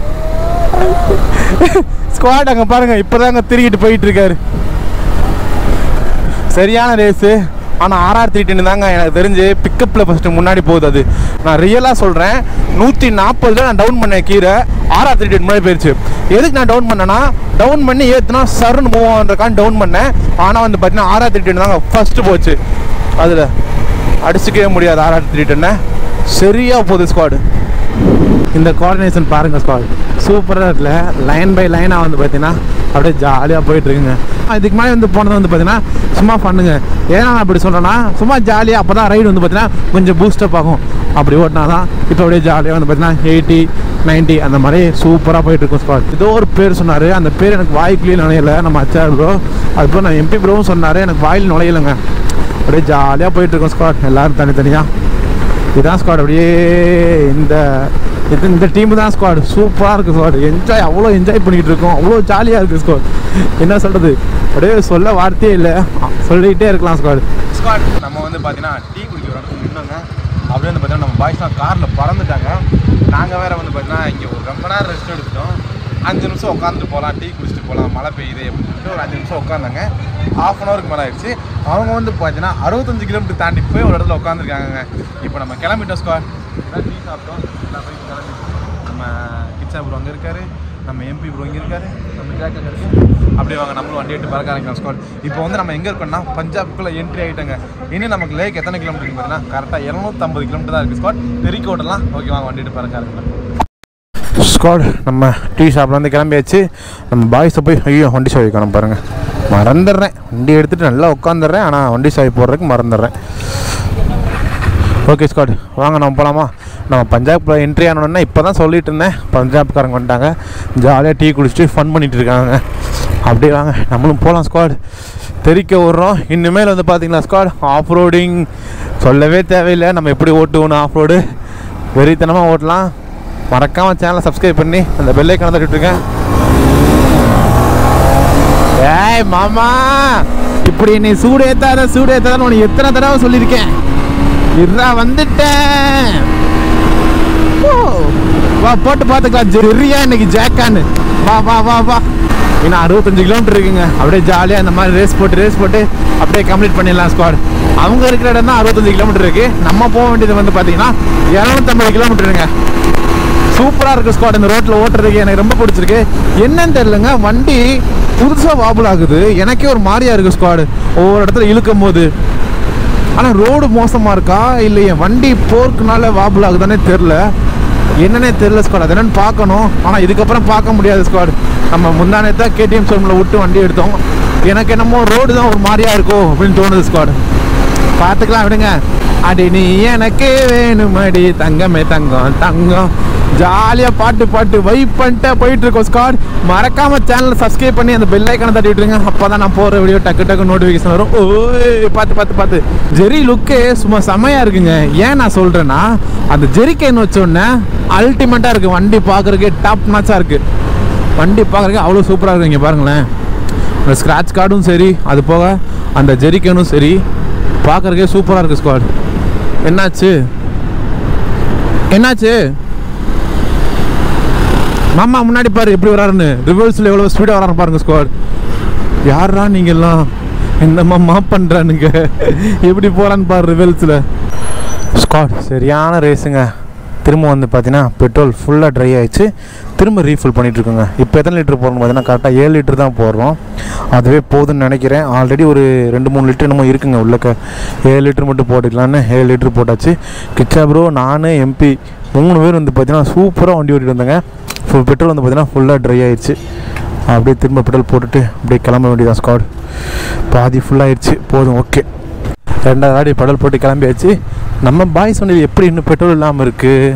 ஸ்குவாட் அங்க பாருங்க, இப்பதாங்க திருட்டு போயிட்டு இருக்காரு. சரியான ரேஸு. ஆனால் RR310 தாங்க எனக்கு தெரிஞ்சு பிக்கப்பில் ஃபஸ்ட்டு முன்னாடி போகுது. அது நான் ரியலாக சொல்கிறேன். 140 நான் டவுன் பண்ண கீரை RR310 முன்னாடி போயிடுச்சு. எதுக்கு நான் டவுன் பண்ணேன்னா டவுன் பண்ணி ஏற்றுனா சருன்னு மூவ் ஆகுன்றக்கான்னு டவுன் பண்ணேன். ஆனால் வந்து பார்த்தீங்கன்னா RR310 தாங்க ஃபஸ்ட்டு போச்சு. அதில் அடிச்சுக்கவே முடியாது RR310. சரியாக போகுது ஸ்குவாடு. இந்த கோஆர்டினேஷன் பாருங்கள் ஸ்குவாட், சூப்பராக இருக்குல்ல. லைன் பை லைனாக வந்து பார்த்தீங்கன்னா அப்படியே ஜாலியாக போயிட்டுருக்குங்க. இதுக்கு மேலே வந்து போனது வந்து பார்த்தீங்கன்னா சும்மா பண்ணுங்க. ஏன்னா நான் அப்படி சொல்கிறேன்னா சும்மா ஜாலியாக அப்போ தான் ரைடு வந்து பார்த்தீங்கன்னா கொஞ்சம் பூஸ்டப் ஆகும். அப்படி ஓட்டினா தான் இப்போ அப்படியே ஜாலியாக வந்து பார்த்தீங்கன்னா 80, 90 அந்த மாதிரி சூப்பராக போயிட்டுருக்கும் ஸ்குவாட். ஏதோ ஒரு பேர் சொன்னார், அந்த பேர் எனக்கு வாய்க்குள்ளேயே நுழையலை. நம்ம அச்சார் ப்ரோ, அதுக்கப்புறம் நான் MP ப்ரோவும் சொன்னார், எனக்கு வாயில் நுழையலைங்க. அப்படியே ஜாலியாக போயிட்டுருக்கோம் ஸ்குவாட், எல்லோரும் தனித்தனியாக. இதுதான் ஸ்குவாட். அப்படியே இந்த டீமு தான் ஸ்குவாட். சூப்பராக இருக்குது ஸ்குவாட். என்ஜாய், அவ்வளோ என்ஜாய் பண்ணிக்கிட்டு இருக்கோம். அவ்வளோ ஜாலியாக இருக்குது ஸ்குவாட். என்ன சொல்கிறது, அப்படியே சொல்ல வார்த்தையே இல்லை, சொல்லிக்கிட்டே இருக்கலாம் ஸ்குவாட். நம்ம வந்து பார்த்தீங்கன்னா டீ குடிக்கிறோம் இன்னொங்க. அப்படியே வந்து பார்த்தீங்கன்னா நம்ம பாய்ஸ்லாம் காரில் பறந்துட்டாங்க. நாங்கள் வேறு வந்து பார்த்தீங்கன்னா இங்கே ஒரு ரொம்ப நேரம் ரெஸ்ட் எடுத்துட்டோம். 5 நிமிஷம் உட்காந்துட்டு போகலாம், டீ குடிச்சிட்டு போகலாம், மழை பெய்யுது அப்படின்னு சொல்லிட்டு ஒரு 5 நிமிஷம் உட்காந்தாங்க. ½ அன் ஹவருக்கு மேலே ஆயிடுச்சு. அவங்க வந்து பார்த்தீங்கன்னா 65 கிலோமீட்டர் தாண்டி போய் ஒரு இடத்துல உட்காந்துருக்காங்க. இப்போ நம்ம கிளம்பிட்டோம் ஸ்குவாட். டீ சாப்பிட்டோம், எல்லாம் போய் கிளம்பி. நம்ம கிச்சா ப்ரோ அங்கே இருக்காரு, நம்ம MP ப்ரோ இங்கே இருக்காரு, நம்ம ஜாக் அங்கே இருக்கு. அப்படியே வாங்க நம்மளும் வண்டி எடுத்து பறக்க ஆரம்பிக்கலாம் ஸ்குவாட். இப்போ வந்து நம்ம எங்கே இருக்கோம்னா பஞ்சாப்குள்ளே என்ட்ரி ஆகிட்டாங்க. இன்னும் நமக்கு லேக் எத்தனை கிலோமீட்டருக்கு பார்த்தீங்கன்னா கரெக்டாக 250 கிலோமீட்டர் தான் இருக்குது ஸ்குவாட். தெறிக்க ஓட்டலாம். ஓகே வாங்க வண்டி எடுத்து பறக்க ஆரம்பிக்கலாம் ஸ்குவாட். நம்ம டீ ஷாப்பில் வந்து கிளம்பியாச்சு. நம்ம பாய்ஸை போய் ஐயோ வண்டி சாவி காணும் பாருங்கள், மறந்துடுறேன். வண்டி எடுத்துகிட்டு நல்லா உட்காந்துடுறேன், ஆனால் வண்டி சாவி போடுறதுக்கு மறந்துடுறேன். ஓகே ஸ்குவாட் வாங்க நம்ம போகலாமா. நம்ம பஞ்சாபில் என்ட்ரி ஆனோன்னா இப்போ தான் சொல்லிட்டு இருந்தேன், பஞ்சாப்காரங்க வந்துட்டாங்க. ஜாலியாக டீ குடிச்சிட்டு ஃபன் பண்ணிகிட்டு இருக்காங்க. அப்படியே வாங்க நம்மளும் போகலாம் ஸ்குவாட். தெறிக்க விட்றோம். இனிமேல் வந்து பார்த்தீங்களா ஸ்குவாட், ஆஃப் ரோடிங் சொல்லவே தேவையில்லை. நம்ம எப்படி ஓட்டுவோன்னு ஆஃப் ரோடு வெறித்தனமாக ஓட்டலாம். மறக்காமல் சேனலை சப்ஸ்கிரைப் பண்ணி அந்த பெல் ஐகானை தட்டிட்டுருக்கேன். ஏய் மாமா, இப்படி நீ சூடு ஏற்றாதான்னு உனக்கு எத்தனை தடவை சொல்லியிருக்கேன். இருடா வந்துட்டேன். வா போட்டு பார்த்துக்கலாம். ஜெரியா இன்னைக்கு ஜாக்கான்னு. வா வா வா வா. இன்னும் 65 கிலோமீட்டர் இருக்குங்க. அப்படியே ஜாலியாக இந்த மாதிரி ரேஸ் போட்டு அப்படியே கம்ப்ளீட் பண்ணிடலாம் ஸ்குவாட். அவங்க இருக்கிற இடம் தான் 65 கிலோமீட்டர் இருக்குது. நம்ம போக வேண்டியது வந்து பார்த்தீங்கன்னா 250 கிலோமீட்டருங்க. சூப்பராக இருக்குது ஸ்குவாட். இந்த ரோட்டில் ஓட்டுறதுக்கு எனக்கு ரொம்ப பிடிச்சிருக்கு. என்னன்னு தெரியலங்க, வண்டி புதுசாக வாபுல் ஆகுது. எனக்கே ஒரு மாதிரியாக இருக்குது ஸ்குவாடு ஒவ்வொரு இடத்துல இழுக்கும் போது. ஆனால் ரோடு மோசமாக இருக்கா இல்லை என் வண்டி போர்க்குனால வாபுல் ஆகுதானே தெரில, என்னன்னே தெரில ஸ்குவாட். அது என்னென்னு பார்க்கணும். ஆனால் இதுக்கப்புறம் பார்க்க முடியாது ஸ்குவாட். நம்ம முந்தானே தான் KTM ஷோரூமில் விட்டு வண்டி எடுத்தோம். எனக்கு என்னமோ ரோடு தான் ஒரு மாதிரியாக இருக்கும் அப்படின்னு தோணுது ஸ்குவாட். பார்த்துக்கலாம் விடுங்க. அடி நீ எனக்கு வேணுமடி தங்கமே தங்கம் தங்கம். ஜாலியாக பாட்டு வைப் பண்ணிட்டு போயிட்டு இருக்கோம் ஸ்குவாட். மறக்காம சேனலை சப்ஸ்கிரைப் பண்ணி அந்த பெல் ஐக்கானை தட்டி விட்டுருங்க. அப்போ தான் நான் போகிற வீடியோ டக்கு நோட்டிஃபிகேஷன் வரும். ஓய் பார்த்து ஜெரி லுக்கே சும்மா செம்மையாக இருக்குங்க. ஏன் நான் சொல்கிறேன்னா அந்த ஜெரிக்கைன்னு வச்சோடனே அல்டிமேட்டாக இருக்குது. வண்டி பார்க்குறதுக்கே டாப் நாச்சாக இருக்குது. வண்டி பார்க்குறதுக்கு அவ்வளோ சூப்பராக இருக்குது. இங்கே பாருங்களேன், அந்த ஸ்க்ராட்ச் கார்டும் சரி, அது போக அந்த ஜெரிக்கனும் சரி, பார்க்குறதுக்கே சூப்பராக இருக்குது ஸ்குவாட். என்னாச்சு மாமா, முன்னாடி பாரு எப்படி வராருன்னு. ரிவர்ஸில் எவ்வளோ ஸ்பீடாக வரான்னு பாருங்க ஸ்குவாட். யாரா நீங்கள்லாம் இந்த மாமா பண்ணுறானுங்க, எப்படி போகிறான்னு பாரு ரிவர்ஸில் ஸ்குவாட். சரியான ரேஸுங்க. திரும்ப வந்து பார்த்தீங்கன்னா பெட்ரோல் ஃபுல்லாக ட்ரை ஆகிடுச்சு. திரும்ப ரீஃபில் பண்ணிகிட்ருக்கோங்க. இப்போ எத்தனை லிட்டர் போடணும் பார்த்தீங்கன்னா கரெக்டாக 7 லிட்டர் தான் போடுறோம். அதுவே போதுன்னு நினைக்கிறேன். ஆல்ரெடி ஒரு 2-3 லிட்டர் என்னமோ இருக்குங்க உள்ளக்க. 7 லிட்டர் மட்டும் போட்டுக்கலான்னு 7 லிட்டர் போட்டாச்சு. கிச்சா ப்ரோ, நான் MP 3 பேர் வந்து பார்த்தீங்கன்னா சூப்பராக வண்டி ஓட்டிட்டு வந்தாங்க. பெட்ரோல் வந்து பார்த்தீங்கன்னா ஃபுல்லாக ட்ரை ஆகிடுச்சு. அப்படியே திரும்ப பெட்ரோல் போட்டுட்டு அப்படியே கிளம்ப வேண்டியதான் ஸ்குவாட். பாதி ஃபுல்லாகிடுச்சு, போதும் ஓகே. 2வது வாடி பெட்ரோல் போட்டு கிளம்பியாச்சு. நம்ம பாய்ஸ் வண்டியில் எப்படி இன்னும் பெட்ரோல் இல்லாமல் இருக்குது.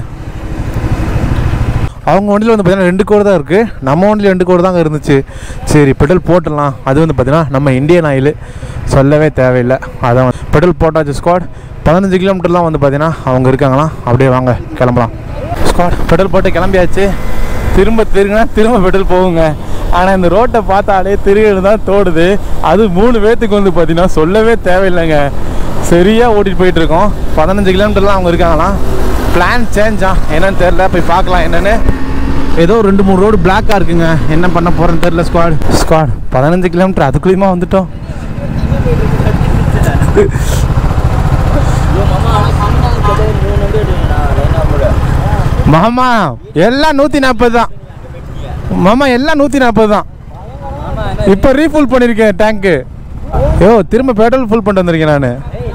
அவங்க வண்டியில் வந்து பார்த்தீங்கன்னா 2 கோடு தான் இருக்குது. நம்ம வண்டியில் 2 கோடு தாங்க இருந்துச்சு. சரி பெட்ரோல் போட்டுடலாம். அது வந்து பார்த்தீங்கன்னா நம்ம இந்தியன் ஆயில் சொல்லவே தேவையில்லை. அதான் பெட்ரோல் போட்டாச்சு ஸ்குவாட். 15 கிலோமீட்டர்லாம் வந்து பார்த்தீங்கன்னா அவங்க இருக்காங்களாம். அப்படியே வாங்க கிளம்பலாம் ஸ்குவாட். பெட்ரோல் போட்டு கிளம்பியாச்சு. திரும்ப பெட்ரோல் போகுங்க. ஆனால் இந்த ரோட்டை பார்த்தாலே திருவிழா தான் தோடுது. அது 3 பேர்த்துக்கு வந்து பார்த்தீங்கன்னா சொல்லவே தேவையில்லைங்க. சரியாக ஓட்டிகிட்டு போயிட்டுருக்கோம். 15 கிலோமீட்டர்லாம் அவங்க இருக்காங்களாம். பிளான் சேஞ்சா என்னன்னு தெரில, போய் பார்க்கலாம் என்னென்னு. ஏதோ 2-3 ரோடு பிளாக்காக இருக்குங்க. என்ன பண்ண போகிறேன்னு தெரில ஸ்குவாட். 15 கிலோமீட்டர் அதுக்குள்ளேயுமா வந்துட்டோம். மாமா எல்லாம் 140 தான் மாமா, எல்லாம் 140 தான். இப்போ ரீஃபுல் பண்ணியிருக்கேன் டேங்க்கு. யோ திரும்ப பெட்ரோல் ஃபுல் பண்ணிட்டு வந்திருக்கேன் நான்.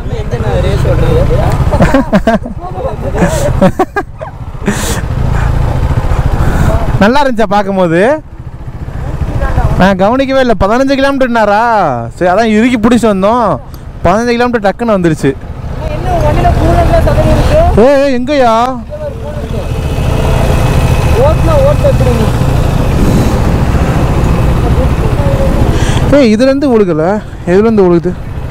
நல்லா இருந்துச்சா பார்க்கும்போது? நான் கவனிக்கவே இல்லை. 15 கிலோமீட்டர்னாரா? சரி, அதான் இறுக்கி பிடிச்சி வந்தோம். 15 கிலோமீட்டர் டக்குன்னு வந்துருச்சு. எங்கயா இதுலேருந்து ஒழுகலை, எதுலேருந்து ஒழுகுது?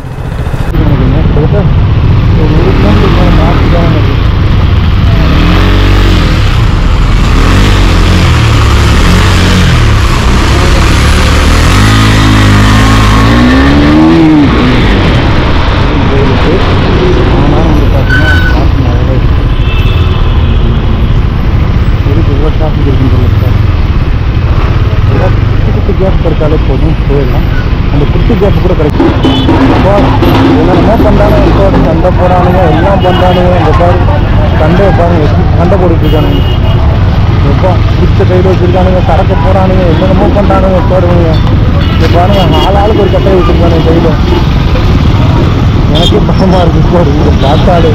கேப் கிடைச்சாலே போதும், போயிடலாம். அந்த குட்டி கேப் கூட கிடைக்கும். என்னென்னமோ பண்ணுறானுங்க, இப்போ சண்டை போகிறானுங்க, எல்லாம் பண்ணுறானுங்க. இந்த பாரு சண்டையை பாருங்க, சண்டை போட்டுட்டு இருக்கானுங்க. எப்போ பிடிச்ச கையில் வச்சுருக்கானுங்க, சரக்கு போகிறானுங்க, என்னென்னமோ பண்ணுறானுங்க. போடுவானுங்க இப்போ பாருங்க, ஆளுக்கு ஒரு கட்டையை வச்சுருக்கானுங்க கையில். எனக்கே பயமாக இருக்குது போடு இந்த பார்த்தாடு.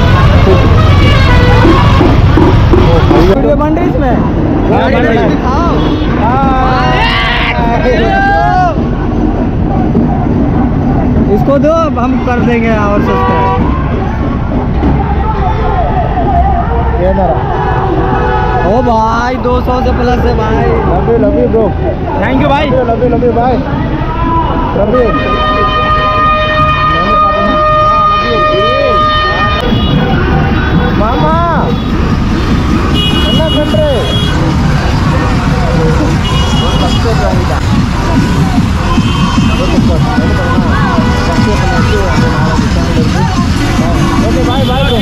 इसको दो, हम कर देंगे और सब्सक्राइब। ओ भाई 200 से प्लस है भाई। Love you bro. Thank you भाई। लव यू भाई। Love you. மாமா என்ன பண்ற? Okay bye bye bro.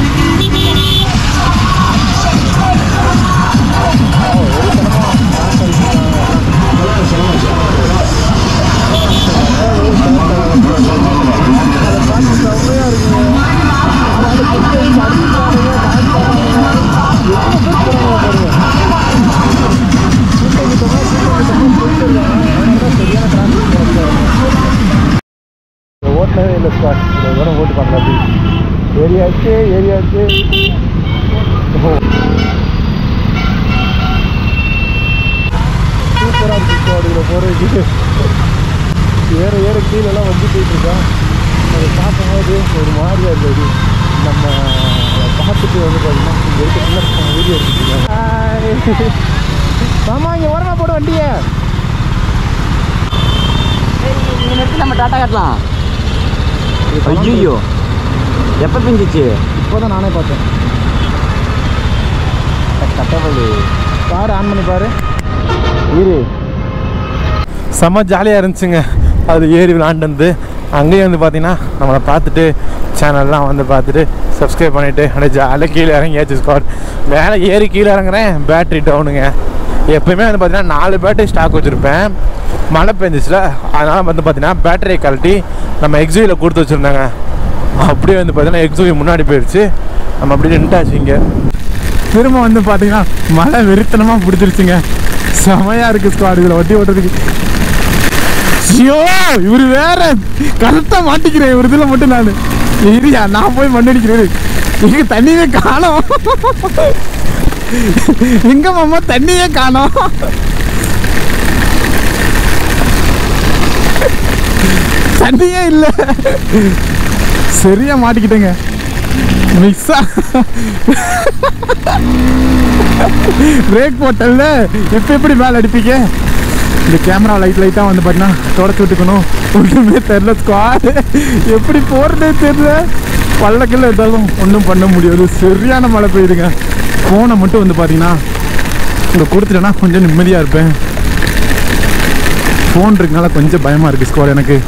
ஓட்டினதே இல்லை ஸ்காட், இதை வரும் ஓட்டு பார்க்கலாம். ஏரியாச்சு சூப்பராக இருக்குது ஸ்காட். இதில் போகிறதுக்கு ஏற கீழெல்லாம் வந்து போயிட்டுருக்கோம். அதை பார்க்கும்போது ஒரு மாதிரியாக இருக்குது. நம்ம பார்த்துட்டு வந்து பார்த்தீங்கன்னா இங்கே இருக்க வீடியோ எடுத்துருக்காங்க. மாமா இங்கே ஓரமா போட வண்டியை. இங்கே நிறுத்தி நம்ம டாட்டா கட்டலாம். ஐயோ எப்போ பிஞ்சிச்சு? இப்போ தான் நானே பார்த்தேன். கட்டப்பள்ளி கார் ஆன் பண்ணி பாரு. ஏறி செம்ம ஜாலியாக இருந்துச்சுங்க. அது ஏறி விளாண்டு வந்து அங்கேயும் வந்து பார்த்தீங்கன்னா நம்மளை பார்த்துட்டு சேனல்லாம் வந்து பார்த்துட்டு சப்ஸ்கிரைப் பண்ணிவிட்டு அப்படியே ஜாலியாக கீழே இறங்கியாச்சு ஸ்காட். மேலே ஏறி கீழே இறங்குறேன், பேட்ரி டவுனுங்க. எப்போயுமே வந்து பார்த்தீங்கன்னா 4 பேட்டரி ஸ்டாக் வச்சுருப்பேன். மழை பெஞ்சிச்சுல, அதனால் வந்து பார்த்தீங்கன்னா பேட்டரியை கழட்டி நம்ம எக்ஸுவியில் கொடுத்து வச்சுருந்தாங்க. அப்படியே வந்து பார்த்தீங்கன்னா எக்ஸுவி முன்னாடி போயிடுச்சு. நம்ம அப்படியே நின்ட்டாச்சு. இங்கே திரும்ப வந்து பார்த்தீங்கன்னா மழை வெறித்தனமாக பிடிச்சிருச்சுங்க. செமையாக இருக்குது ஸ்குவாட் இதில் வண்டி ஓட்டுறதுக்கு. ஐயோ இவர் வேற கரெக்டாக மாட்டிக்கிறேன் இவர் இதில் மட்டும். நான் போய் மண்ணடிக்கிறேன். இங்கே தண்ணியே காணோம். எங்க மாமா தண்ணியே காணோம். தண்ணியே இல்லை. சரியா மாட்டிக்கிட்டேங்க. மிக்ஸா பிரேக் போட்டல. இப்போ எப்படி மேலே அடிப்பீங்க? இந்த கேமரா லைட்டாக வந்து பார்த்தீங்கன்னா தொடச்சி விட்டுக்கணும். ஒன்றுமே தெரில ஸ்குவாட், எப்படி போகிறதே தெரில. பள்ளக்கில் இருந்தாலும் ஒன்றும் பண்ண முடியாது. சரியான மழை பெய்யுதுங்க. ஃபோனை மட்டும் வந்து பார்த்தீங்கன்னா இங்கே கொடுத்துட்டேன்னா கொஞ்சம் நிம்மதியாக இருப்பேன். ஃபோன் இருக்கனால கொஞ்சம் பயமாக இருக்குது ஸ்குவாட் எனக்கு.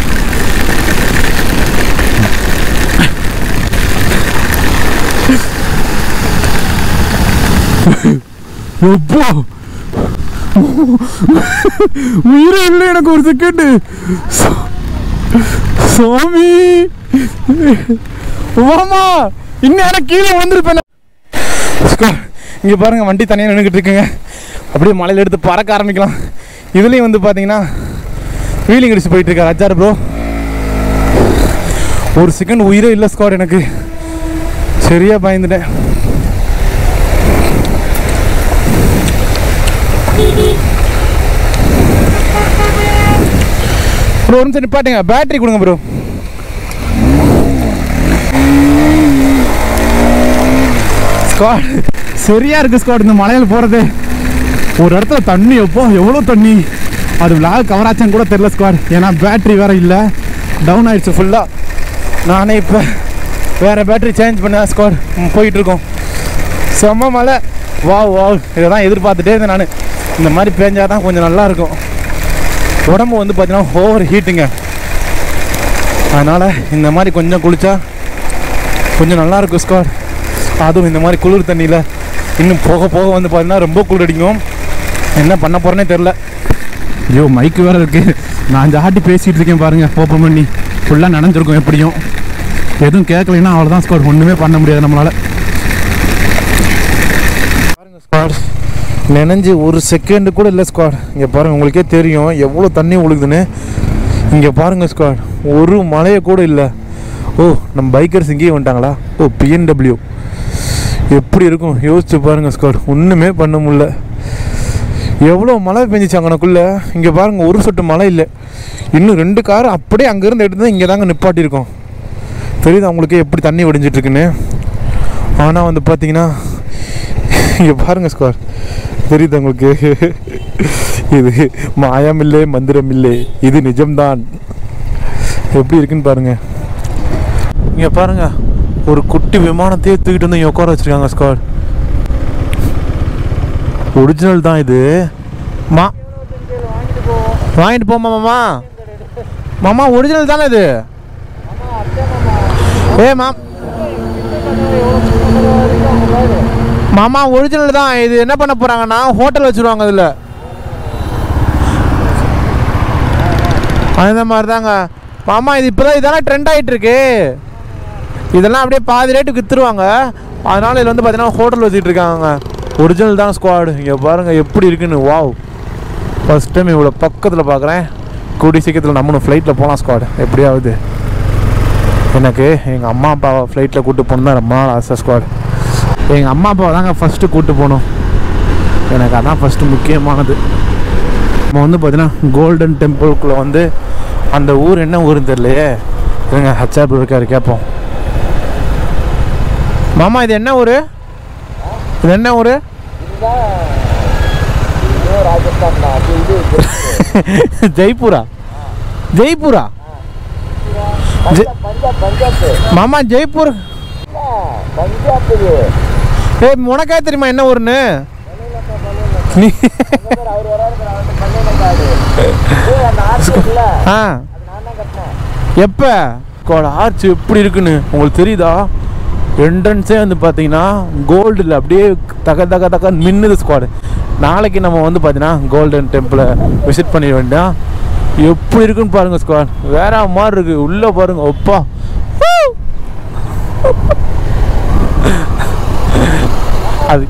எப்போ உயிரே இல்லை எனக்கு ஒரு செகண்டு. சாமி மாமா இன்னும் கீழே வந்துருப்பேன். இங்கே பாருங்க வண்டி தனியாக நின்றுக்கிட்டு இருக்குங்க. அப்படியே மலையில் எடுத்து பறக்க ஆரம்பிக்கலாம். இதுலேயும் வந்து பார்த்தீங்கன்னா வீலிங் அடிச்சு போயிட்டு இருக்காரு அச்சார் ப்ரோ. ஒரு செகண்ட் உயிரே இல்லை ஸ்குவாட், எனக்கு சரியா பயந்துட்டேன். ப்ரோ ஒரு நிமிஷம் நிப்பாட்டுங்க, பேட்டரி கொடுங்க ப்ரோ. ஸ்குவாட் சரியா இருக்கு ஸ்குவாட் இந்த மலையில் போகிறது. ஒரு இடத்துல தண்ணி எப்போ எவ்வளோ தண்ணி, அது விளாக் கவர் ஆச்சான்னு கூட தெரில ஸ்குவாட். ஏன்னா பேட்ரி வேறு இல்லை, டவுன் ஆகிடுச்சு ஃபுல்லாக. நானே இப்போ வேறு பேட்ரி சேஞ்ச் பண்ண ஸ்குவாட் போயிட்டுருக்கோம். செம்ம மலை, வாவ் வாவ். இதை தான் எதிர்பார்த்துட்டே இருந்தேன் நான். இந்த மாதிரி பேஞ்சால் தான் கொஞ்சம் நல்லாயிருக்கும். உடம்பு வந்து பார்த்தீங்கன்னா ஓவர் ஹீட்டுங்க. அதனால் இந்த மாதிரி கொஞ்சம் குளித்தா கொஞ்சம் நல்லாயிருக்கும் ஸ்குவாட். அதுவும் இந்த மாதிரி குளிர் தண்ணியில் இன்னும் போக போக வந்து பார்த்தீங்கன்னா ரொம்ப குளிர் அடிக்கும். என்ன பண்ண போகிறேன்னே தெரில. ஐயோ மைக்கு வேறு இருக்குது, நான் ஜாட்டி பேசிகிட்டு இருக்கேன் பாருங்கள். ஓப்பன் பண்ணி ஃபுல்லாக நனைஞ்சிருக்கும். எப்படியும் எதுவும் கேட்கலைன்னா அவ்வளோதான் ஸ்குவாட், ஒன்றுமே பண்ண முடியாது நம்மளால். பாருங்க ஸ்குவாட் நினைஞ்சு ஒரு செகண்டு கூட இல்லை ஸ்குவாட். இங்கே பாருங்கள் உங்களுக்கே தெரியும் எவ்வளோ தண்ணி ஒழுகுதுன்னு. இங்கே பாருங்கள் ஸ்குவாட் ஒரு மழையை கூட இல்லை. ஓ நம்ம பைக்கர்ஸ் இங்கேயே வந்துட்டாங்களா? ஓ பிஎன்டபிள்யூ எப்படி இருக்கும் யோசிச்சு பாருங்கள் ஸ்குவாட். ஒன்றுமே பண்ண முடியல. எவ்வளோ மழை பெஞ்சிச்சு அங்கனக்குள்ளே. இங்கே பாருங்கள் ஒரு சொட்டு மழை இல்லை. இன்னும் 2 கார் அப்படியே அங்கேருந்து எடுத்து தான் இங்கே தாங்க நிப்பாட்டியிருக்கோம். தெரியுது அவங்களுக்கே எப்படி தண்ணி வடிஞ்சிட்ருக்குன்னு. ஆனால் வந்து பார்த்தீங்கன்னா இங்கே பாருங்கள் ஸ்குவாட் தெரியுது உங்களுக்கு, இது மாயமில்லை மந்திரமில்லை, இது நிஜம்தான். எப்படி இருக்குன்னு பாருங்கள். இங்கே பாருங்கள் ஒரு குட்டி விமானத்தையே தூக்கிட்டு வந்து இங்கே உட்கார வச்சுருக்காங்க ஸ்குவாட். ஒரிஜினல் தான் இது. வாங்கிட்டு போமா மாமா. மாமா ஒரிஜினல் தானே இது? மாமா ஒரிஜினல் தான் இது. என்ன பண்ண போகிறாங்கன்னா ஹோட்டல் வச்சுருவாங்க அதில். அந்த மாதிரி தாங்க மாமா. இது இப்போ தான் இதெல்லாம் ட்ரெண்ட் ஆகிட்டு இருக்கு. இதெல்லாம் அப்படியே பாதி ரேட்டுக்கு விற்றுருவாங்க. அதனால் இதில் வந்து பார்த்தீங்கன்னா ஹோட்டல் வச்சுட்டு இருக்காங்க. ஒரிஜினல் தான் ஸ்குவாடு. இங்கே பாருங்கள் எப்படி இருக்குன்னு. வாவ் ஃபஸ்ட் டைம் இவ்வளோ பக்கத்தில் பார்க்குறேன். கூடி சீக்கிரத்தில் நம்மளும் ஃப்ளைட்டில் போகலாம் ஸ்குவாடு. எப்படியாவது எனக்கு எங்கள் அம்மா அப்பாவை ஃப்ளைட்டில் கூப்பிட்டு போகணும் தான் ரொம்ப நாள் ஆசை ஸ்குவாடு. எங்கள் அம்மா அப்பாவை தாங்க ஃபஸ்ட்டு கூப்பிட்டு போகணும். எனக்கு அதான் ஃபஸ்ட்டு முக்கியமானது. நம்ம வந்து பார்த்தீங்கன்னா கோல்டன் டெம்பிள்குள்ளே வந்து அந்த ஊர் என்ன ஊருன்னு தெரியலையே. இருங்க ஹச்ஆர் இருக்காரு கேட்போம். மாமா இது என்ன ஊர்? இது என்ன ஊர்? ஜெய்ப்பூரா? ஜெய்ப்பூரா மாமா? ஜெய்ப்பூர் உனக்கே தெரியுமா என்ன ஊருன்னு? எப்ப ஆர்ச் எப்படி இருக்குன்னு உங்களுக்கு தெரியுதா? என்ட்ரன்ஸே வந்து பார்த்தீங்கன்னா கோல்டில் அப்படியே தக தக தக மின்னுது ஸ்குவாடு. நாளைக்கு நம்ம வந்து பார்த்தீங்கன்னா கோல்டன் டெம்பிளை விசிட் பண்ணிட வேண்டாம். எப்படி இருக்குன்னு பாருங்க ஸ்குவாட். வேற மாதிரி இருக்கு. உள்ளே பாருங்க. ஒப்பா அது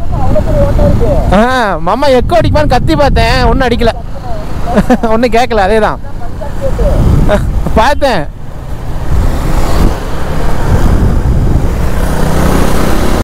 மாமா எக்கோ அடிக்குமான்னு கத்தி பார்த்தேன், ஒன்றும் அடிக்கல, ஒன்றும் கேட்கல. அதே தான் பார்த்தேன்.